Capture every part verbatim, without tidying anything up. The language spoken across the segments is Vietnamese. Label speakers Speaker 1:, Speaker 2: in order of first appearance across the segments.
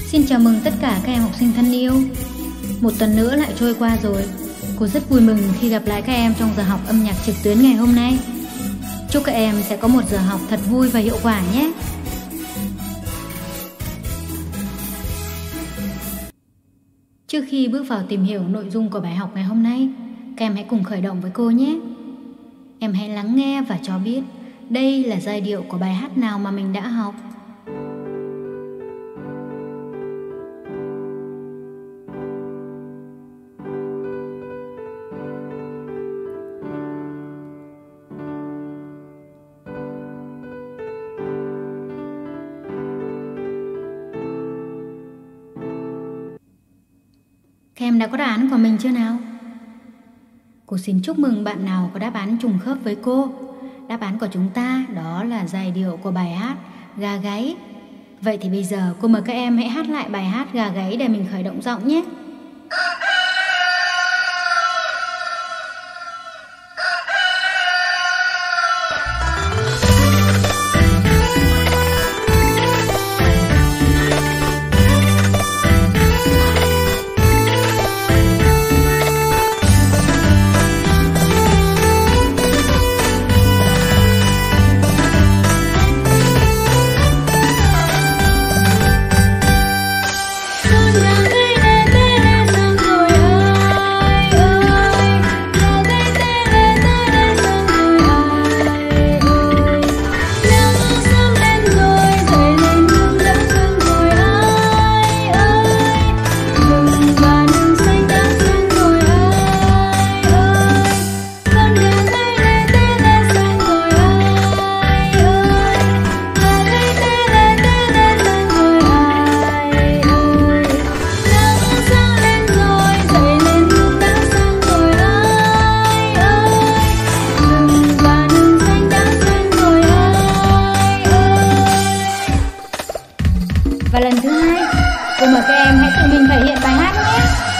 Speaker 1: Xin chào mừng tất cả các em học sinh thân yêu. Một tuần nữa lại trôi qua rồi. Cô rất vui mừng khi gặp lại các em trong giờ học âm nhạc trực tuyến ngày hôm nay. Chúc các em sẽ có một giờ học thật vui và hiệu quả nhé. Trước khi bước vào tìm hiểu nội dung của bài học ngày hôm nay, các em hãy cùng khởi động với cô nhé. Em hãy lắng nghe và cho biết đây là giai điệu của bài hát nào mà mình đã học. Các em đã có đáp án của mình chưa nào? Cô xin chúc mừng bạn nào có đáp án trùng khớp với cô. Đáp án của chúng ta đó là giai điệu của bài hát Gà Gáy. Vậy thì bây giờ cô mời các em hãy hát lại bài hát Gà Gáy để mình khởi động giọng nhé. Và lần thứ hai, cô mời các em hãy tự mình thể hiện bài hát nhé.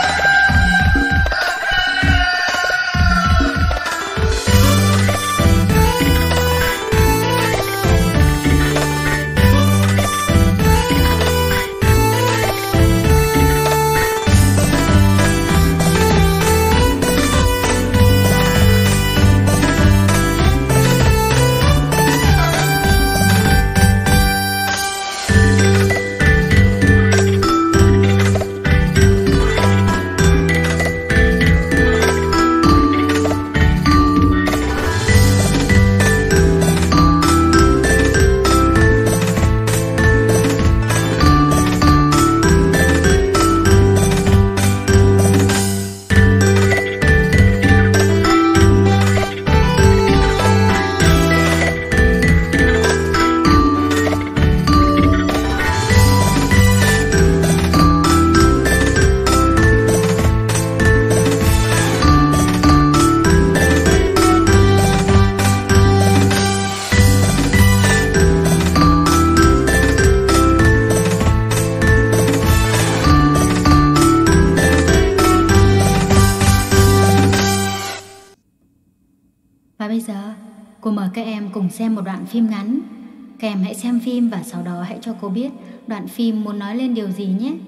Speaker 1: Và bây giờ, cô mời các em cùng xem một đoạn phim ngắn. Các em hãy xem phim và sau đó hãy cho cô biết đoạn phim muốn nói lên điều gì nhé.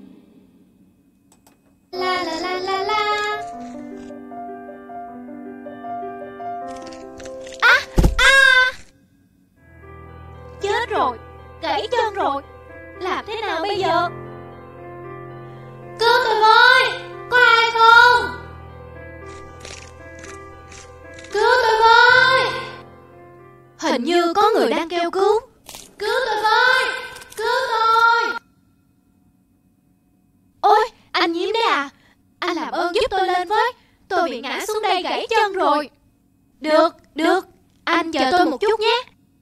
Speaker 2: La la la la la. À, à. Chết rồi, gãy chân rồi. Làm thế nào bây giờ? Cứu tôi với, có ai không? Cứu tôi với. Hình như có người đang kêu cứu. Cứu tôi với, cứu tôi. Ôi, anh Nhiễm đấy à? Anh làm ơn giúp tôi lên với. Tôi bị ngã xuống đây gãy chân rồi. Được, được. Anh chờ tôi một chút nhé.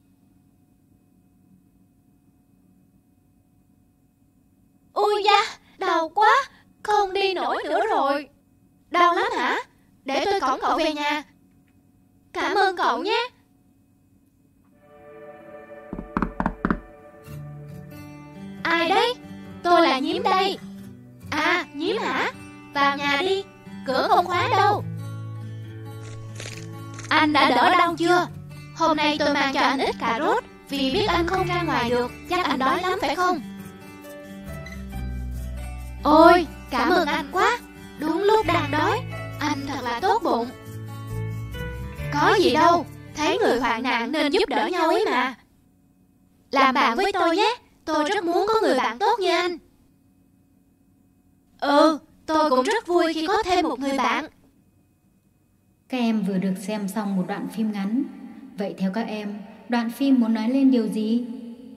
Speaker 2: Ui da, đau quá. Không đi nổi nữa rồi. Đau lắm hả? Để tôi cõng cậu về nhà. Cảm ơn cậu nhé. Ai đấy? Tôi là Nhiễm đây. À, Nhiễm hả? Vào nhà đi, cửa không khóa đâu. Anh đã đỡ đau chưa? Hôm nay tôi mang cho anh ít cà rốt, vì biết anh không ra ngoài được, chắc anh đói lắm phải không? Ôi, cảm ơn anh quá. Đúng lúc đang đói. Anh thật là tốt bụng. Có gì đâu, thấy người hoạn nạn nên giúp đỡ nhau ấy mà. Làm bạn với tôi nhé, tôi rất muốn có người bạn tốt như anh. Ừ, tôi cũng rất vui khi có thêm một người bạn.
Speaker 1: Các em vừa được xem xong một đoạn phim ngắn. Vậy theo các em, đoạn phim muốn nói lên điều gì?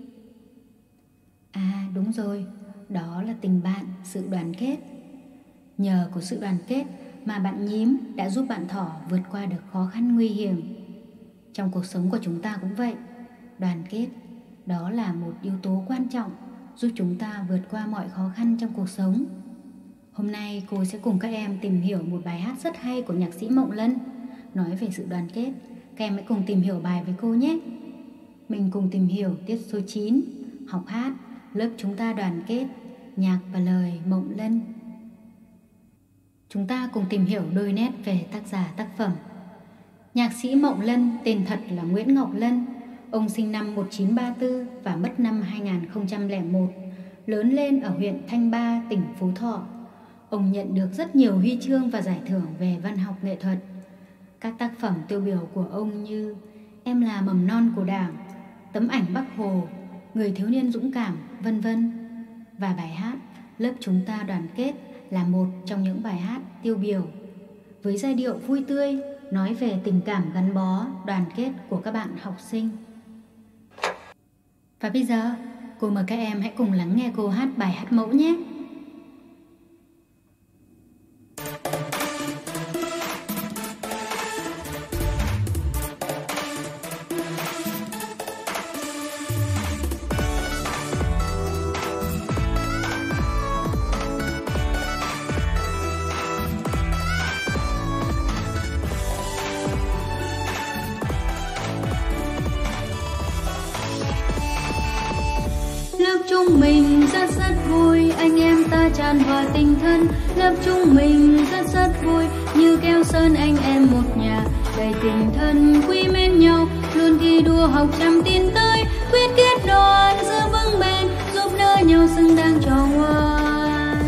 Speaker 1: À đúng rồi, đó là tình bạn, sự đoàn kết. Nhờ có sự đoàn kết mà bạn nhím đã giúp bạn thỏ vượt qua được khó khăn nguy hiểm. Trong cuộc sống của chúng ta cũng vậy. Đoàn kết, đó là một yếu tố quan trọng giúp chúng ta vượt qua mọi khó khăn trong cuộc sống. Hôm nay cô sẽ cùng các em tìm hiểu một bài hát rất hay của nhạc sĩ Mộng Lân, nói về sự đoàn kết. Các em hãy cùng tìm hiểu bài với cô nhé. Mình cùng tìm hiểu tiết số chín, học hát, lớp chúng ta đoàn kết, nhạc và lời Mộng Lân. Chúng ta cùng tìm hiểu đôi nét về tác giả tác phẩm. Nhạc sĩ Mộng Lân tên thật là Nguyễn Ngọc Lân. Ông sinh năm một nghìn chín trăm ba mươi tư và mất năm hai nghìn không trăm lẻ một, lớn lên ở huyện Thanh Ba, tỉnh Phú Thọ. Ông nhận được rất nhiều huy chương và giải thưởng về văn học nghệ thuật. Các tác phẩm tiêu biểu của ông như Em là mầm non của Đảng, Tấm ảnh Bác Hồ, Người thiếu niên dũng cảm, vân vân. Và bài hát Lớp chúng ta đoàn kết là một trong những bài hát tiêu biểu, với giai điệu vui tươi, nói về tình cảm gắn bó, đoàn kết của các bạn học sinh. Và bây giờ, cô mời các em hãy cùng lắng nghe cô hát bài hát mẫu nhé. Lớp chúng mình rất rất vui, anh em ta tràn hòa tình thân. Lớp chúng mình rất rất vui, như keo sơn anh em một nhà, đầy tình thân quý mến nhau, luôn thi đua học chăm tiến tới, quyết kết đoàn giữ vững bền, giúp đỡ nhau xứng đáng cho ngoan.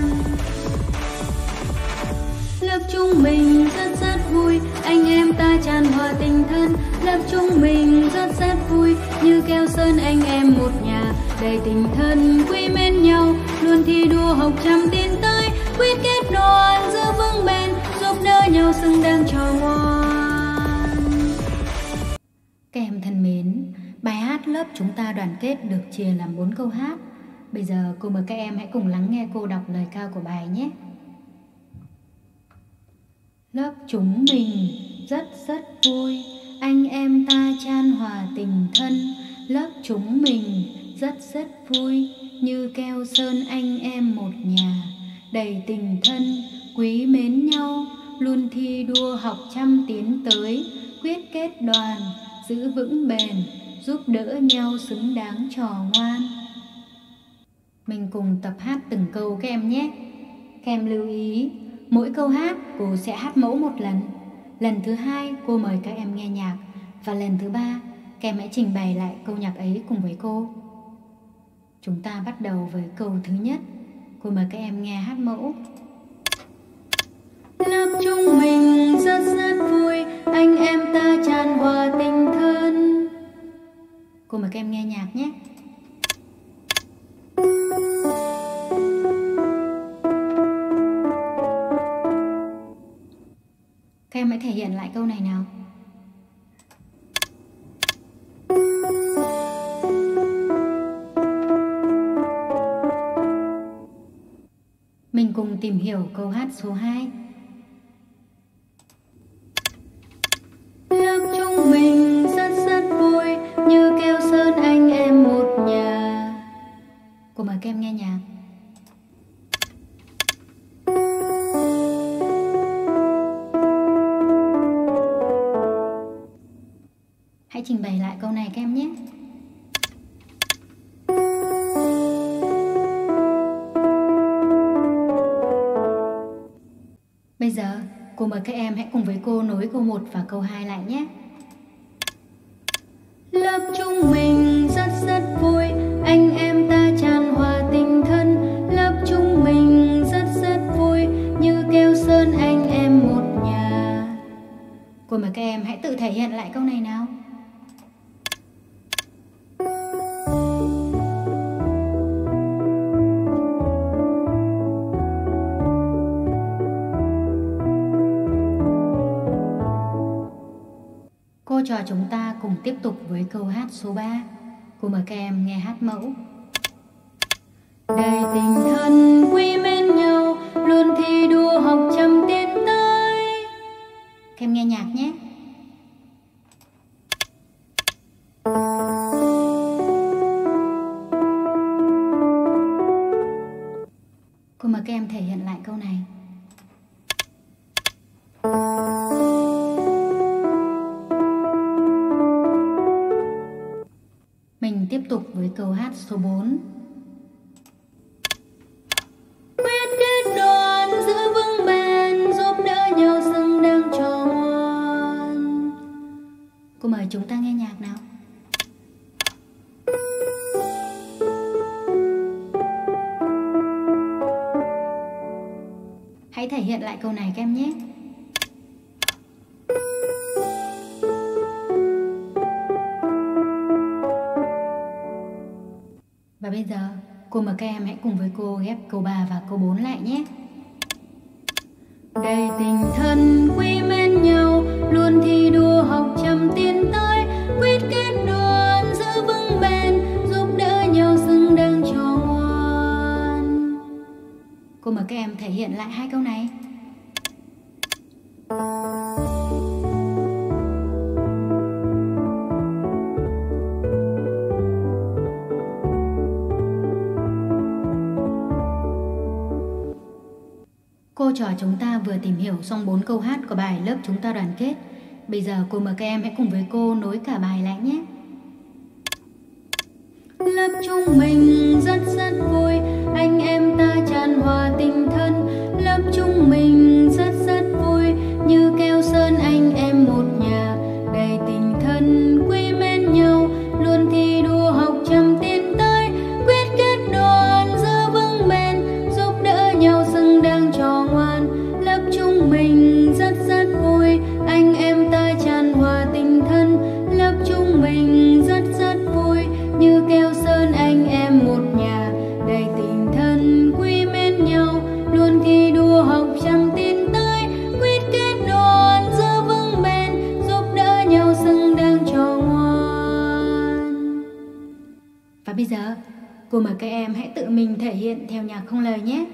Speaker 1: Lớp chúng mình rất rất vui, anh em ta tràn hòa tình thân. Lớp chúng mình rất rất vui, như keo sơn anh em một nhà, đầy tình thân quý mến nhau, luôn thi đua học chăm tiến tới, quyết kết đoàn giữ vững bền, giúp đỡ nhau xứng đáng cho ngoan. Các em thân mến, bài hát Lớp chúng ta đoàn kết được chia làm bốn câu hát. Bây giờ cô mời các em hãy cùng lắng nghe cô đọc lời cao của bài nhé. Lớp chúng mình rất rất vui, anh em ta chan hòa tình thân. Lớp chúng mình rất rất vui, như keo sơn anh em một nhà, đầy tình thân quý mến nhau, luôn thi đua học chăm tiến tới, quyết kết đoàn giữ vững bền, giúp đỡ nhau xứng đáng trò ngoan. Mình cùng tập hát từng câu các em nhé. Các em lưu ý, mỗi câu hát cô sẽ hát mẫu một lần. Lần thứ hai cô mời các em nghe nhạc, và lần thứ ba các em hãy trình bày lại câu nhạc ấy cùng với cô. Chúng ta bắt đầu với câu thứ nhất. Cô mời các em nghe hát mẫu. Lớp chúng mình rất rất vui, anh em ta tràn hòa tình thân. Cô mời các em nghe nhạc nhé. Các em hãy thể hiện lại câu này nào. Mình cùng tìm hiểu câu hát số hai. Lớp chúng mình rất rất vui, như keo sơn anh em một nhà. Cô mời các em nghe nhạc. Hãy trình bày lại câu này các em nhé. Bây giờ, cô mời các em hãy cùng với cô nối câu một và câu hai lại nhé. Lớp chúng mình rất rất vui, anh em ta tràn hòa tình thân. Lớp chúng mình rất câu này nào. Cô trò chúng ta cùng tiếp tục với câu hát số ba. Cô mời các em nghe hát mẫu. Đầy tình thân quý mến nhau, luôn thi đua học chăm tiến tới. Các em nghe nhạc nhé. Cô mời các em thể hiện lại câu này. Mình tiếp tục với câu hát số bốn. Quyết kết đoàn giữ vững bền, giúp đỡ nhau xứng đáng cho ngoan. Cô mời chúng ta nghe nhạc nào. Hãy thể hiện lại câu này các em nhé. Và bây giờ cô mời các em hãy cùng với cô ghép câu ba và câu bốn lại nhé. Đầy tình thân quý mến nhau, luôn thi đua học chăm tiến tới. Quyết kết đoàn giữ vững bền, giúp đỡ nhau xứng đáng cho ngoan. Cô mời các em thể hiện lại hai câu này. Cô trò chúng ta vừa tìm hiểu xong bốn câu hát của bài Lớp Chúng Ta Đoàn Kết. Bây giờ cô mời các em hãy cùng với cô nối cả bài lại nhé. Lớp chúng mình rất rất vui, anh em ta tràn hòa tình thân. Lớp chúng mình rất rất vui, như keo sơn anh em một nhà. Đầy tình thân quý mến nhau, luôn thi đua học chăm tiến tới. Quyết kết đoàn giữ vững bền, giúp đỡ nhau xứng đáng cho ngoan. Lớp chúng mình rất rất vui, anh em ta tràn hòa tình thân. Lớp chúng mình rất rất vui, như keo sơn anh em một nhà. Đầy tình thân quý mến nhau, luôn thi đua học chăm tiến tới. Quyết kết đoàn giữ vững bền, giúp đỡ nhau xứng đáng cho ngoan. Và bây giờ cô mời các em hãy tự mình thể hiện theo nhạc không lời nhé.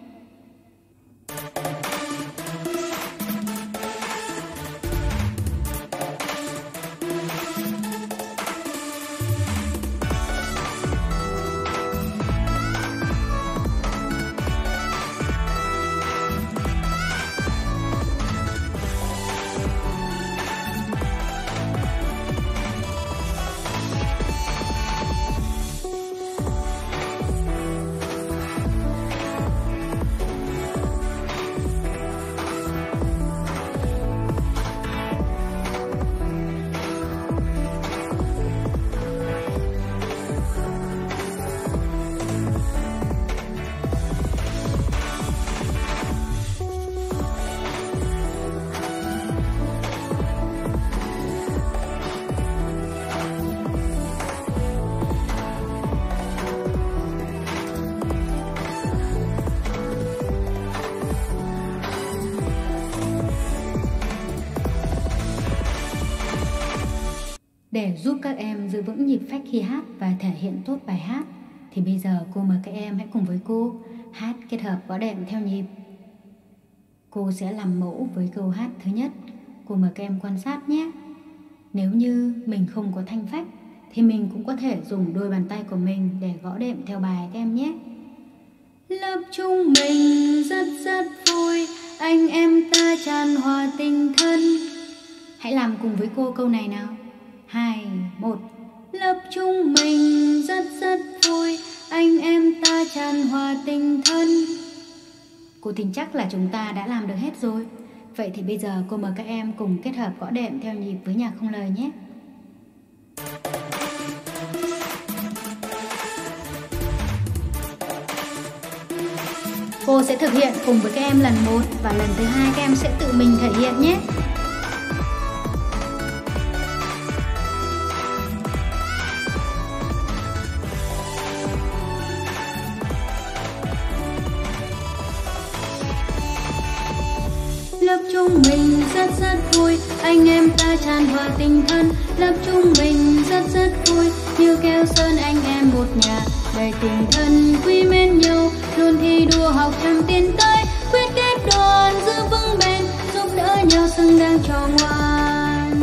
Speaker 1: Để giúp các em giữ vững nhịp phách khi hát và thể hiện tốt bài hát, thì bây giờ cô mời các em hãy cùng với cô hát kết hợp gõ đệm theo nhịp. Cô sẽ làm mẫu với câu hát thứ nhất. Cô mời các em quan sát nhé. Nếu như mình không có thanh phách thì mình cũng có thể dùng đôi bàn tay của mình để gõ đệm theo bài các em nhé. Lớp chúng mình rất rất vui, anh em ta tràn hòa tình thân. Hãy làm cùng với cô câu này nào. Hai, một. Lớp chúng mình rất rất vui, anh em ta tràn hòa tình thân. Cô tin chắc là chúng ta đã làm được hết rồi. Vậy thì bây giờ cô mời các em cùng kết hợp gõ đệm theo nhịp với nhạc không lời nhé. Cô sẽ thực hiện cùng với các em lần một và lần thứ hai các em sẽ tự mình thể hiện nhé. chúng mình rất rất vui, anh em ta tràn hòa tình thân. Lớp chúng mình rất rất vui, như keo sơn anh em một nhà, đầy tình thân quý mến nhau, luôn thi đua học trăm tiến tới, quyết kết đoàn giữ vững bền, giúp đỡ nhau xứng đáng cho ngoan.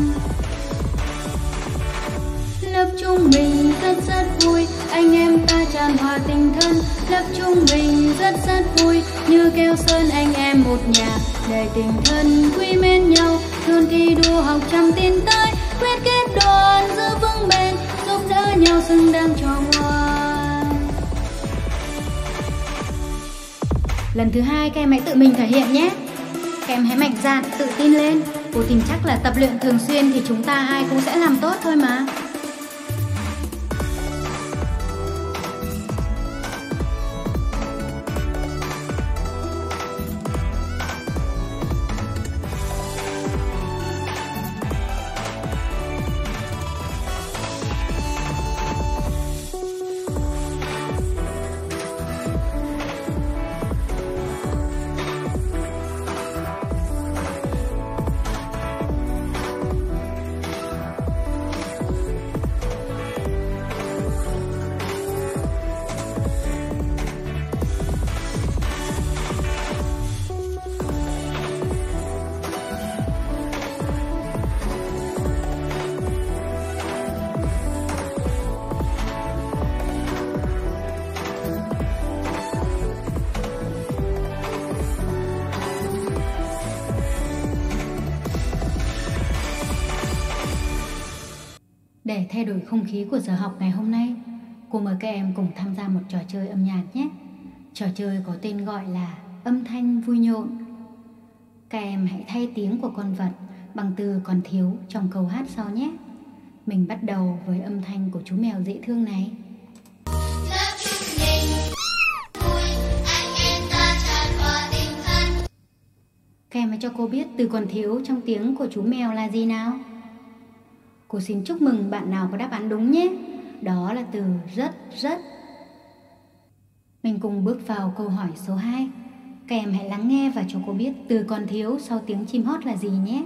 Speaker 1: Lớp chúng mình rất rất vui, anh em ta tràn hòa tình thân. Lớp chúng mình rất rất vui, như keo sơn anh em một nhà, đầy tình thân quý mến nhau, luôn thi đua học trăm tiến tới, quyết kết đoàn giữ vững bền, giúp đỡ nhau xứng đáng cho ngoan. Lần thứ hai các em hãy tự mình thể hiện nhé. Các em hãy mạnh dạn, tự tin lên. Cô tin chắc là tập luyện thường xuyên thì chúng ta ai cũng sẽ làm tốt thôi mà. Để thay đổi không khí của giờ học ngày hôm nay, cô mời các em cùng tham gia một trò chơi âm nhạc nhé. Trò chơi có tên gọi là âm thanh vui nhộn. Các em hãy thay tiếng của con vật bằng từ còn thiếu trong câu hát sau nhé. Mình bắt đầu với âm thanh của chú mèo dễ thương này. Các em hãy cho cô biết từ còn thiếu trong tiếng của chú mèo là gì nào? Cô xin chúc mừng bạn nào có đáp án đúng nhé. Đó là từ rất rất. Mình cùng bước vào câu hỏi số hai. Các em hãy lắng nghe và cho cô biết từ còn thiếu sau tiếng chim hót là gì nhé.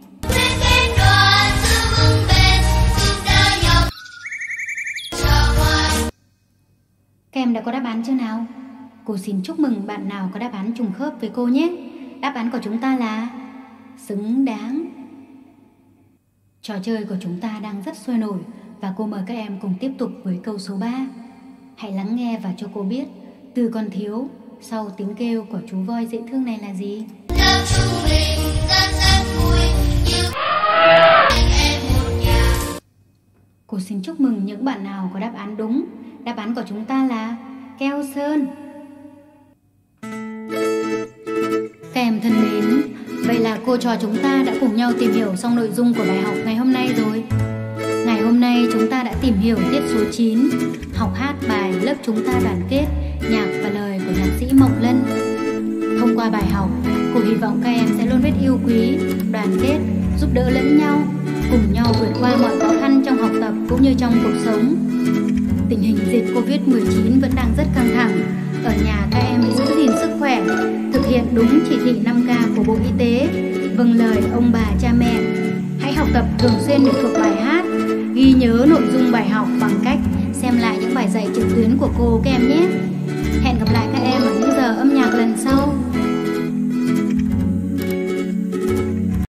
Speaker 1: Các em đã có đáp án chưa nào? Cô xin chúc mừng bạn nào có đáp án trùng khớp với cô nhé. Đáp án của chúng ta là xứng đáng. Trò chơi của chúng ta đang rất sôi nổi và cô mời các em cùng tiếp tục với câu số ba. Hãy lắng nghe và cho cô biết từ còn thiếu sau tiếng kêu của chú voi dễ thương này là gì?
Speaker 2: Lớp chúng mình rất rất vui, như anh em một nhà.
Speaker 1: Cô xin chúc mừng những bạn nào có đáp án đúng. Đáp án của chúng ta là keo sơn. Các em thân mến, vậy là cô trò chúng ta đã cùng nhau tìm hiểu xong nội dung của bài học ngày hôm nay rồi. Ngày hôm nay chúng ta đã tìm hiểu tiết số chín, học hát bài Lớp Chúng Ta Đoàn Kết, nhạc và lời của nhạc sĩ Mộng Lân. Thông qua bài học, cô hy vọng các em sẽ luôn biết yêu quý, đoàn kết, giúp đỡ lẫn nhau, cùng nhau vượt qua mọi khó khăn trong học tập cũng như trong cuộc sống. Tình hình dịch Covid mười chín vẫn đang rất căng thẳng. Ở nhà các em hãy giữ gìn sức khỏe, thực hiện đúng chỉ thị năm K của Bộ Y tế, vâng lời ông bà cha mẹ. Hãy học tập thường xuyên để thuộc bài hát, ghi nhớ nội dung bài học bằng cách xem lại những bài dạy trực tuyến của cô các em nhé. Hẹn gặp lại các em